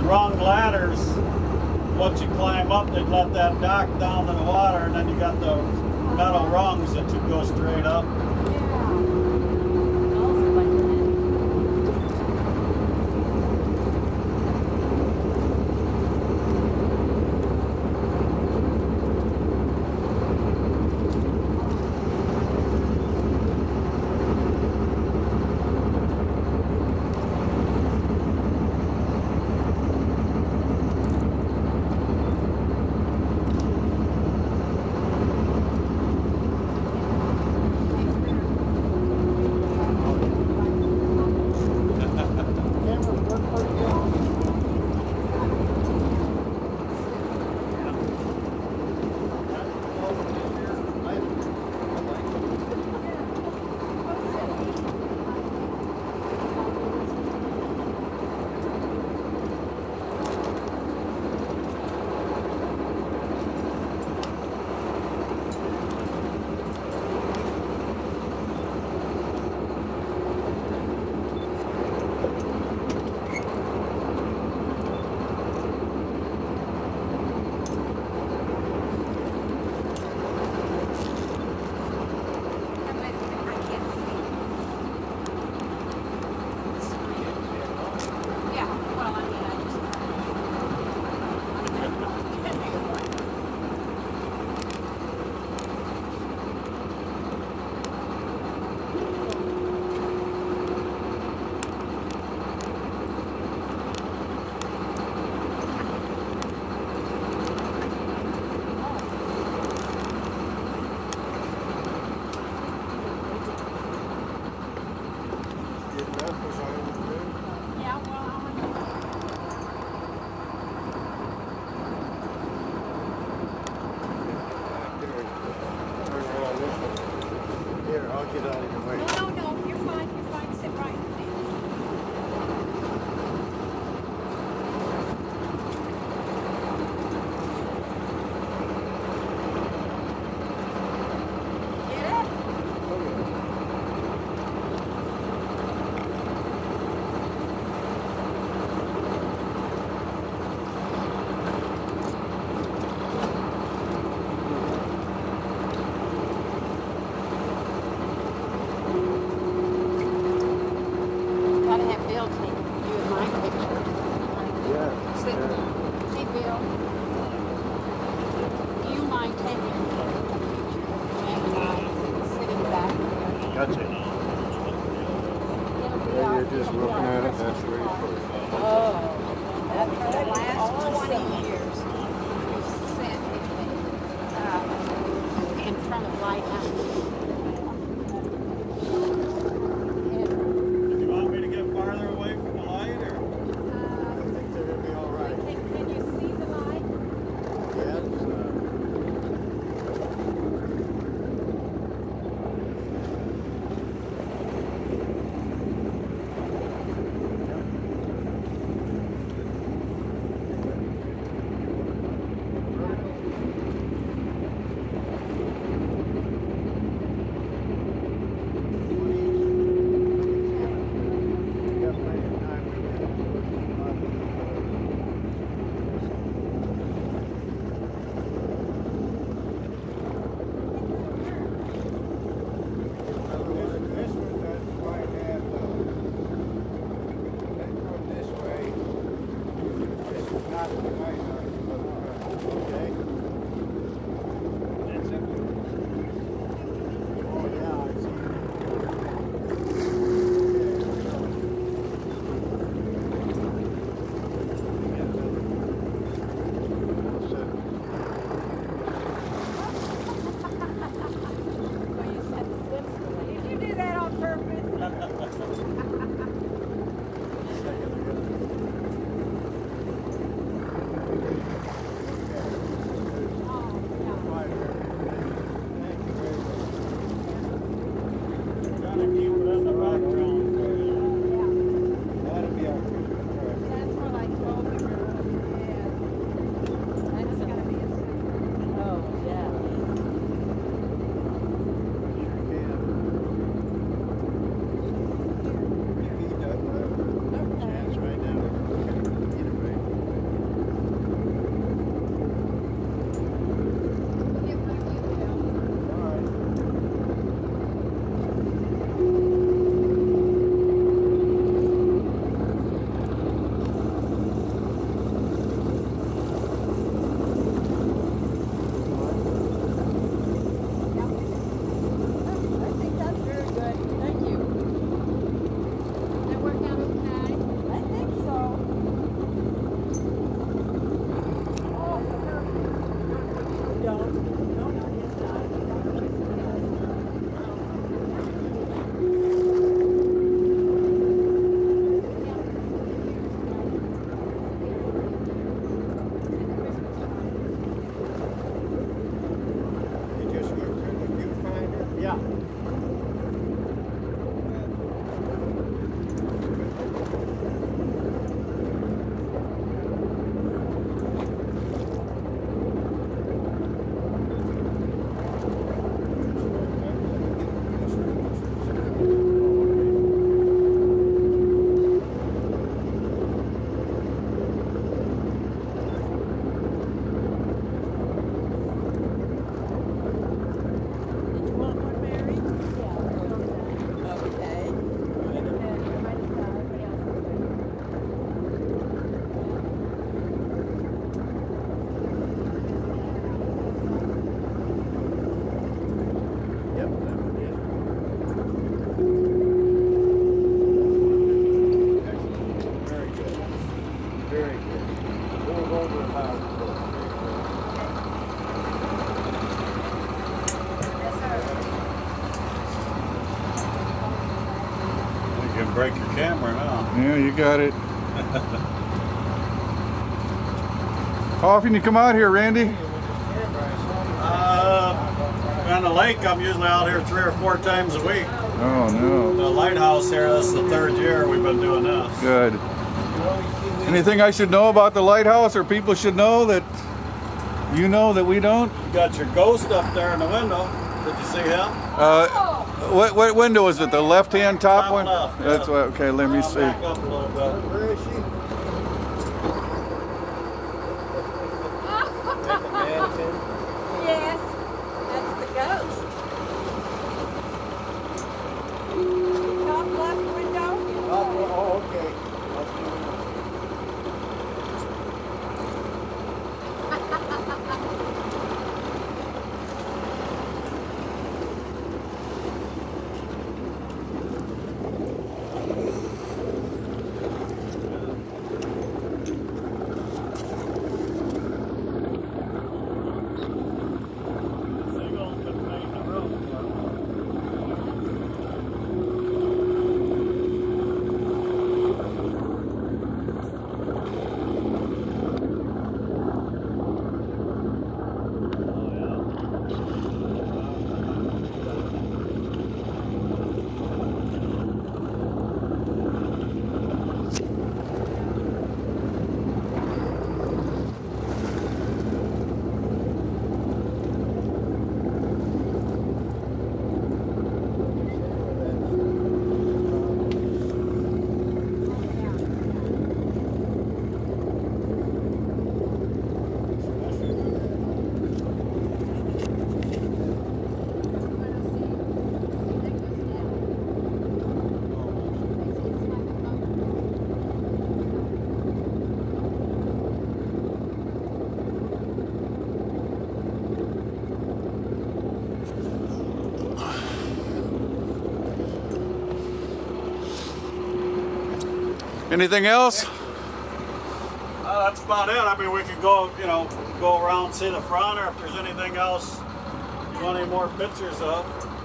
rung ladders, once you climb up, they'd let that dock down to the water, and then you got the metal rungs that you go straight up. Very good. Move over about it. You can break your camera now. Yeah, you got it. How often you come out here, Randy? On the lake, I'm usually out here 3 or 4 times a week. Oh no. The lighthouse here, this is the 3rd year we've been doing this. Good. Anything I should know about the lighthouse, or people should know that you know that we don't? You got your ghost up there in the window. Did you see him? What window is it? The left-hand top one? Left, yeah. That's what. Okay, let me see. Back up a little bit. Where is she? Yes, that's the ghost. Top left window. Oh, okay. Anything else? That's about it. I mean, we could go, go around, see the front, or if there's anything else you want any more pictures of.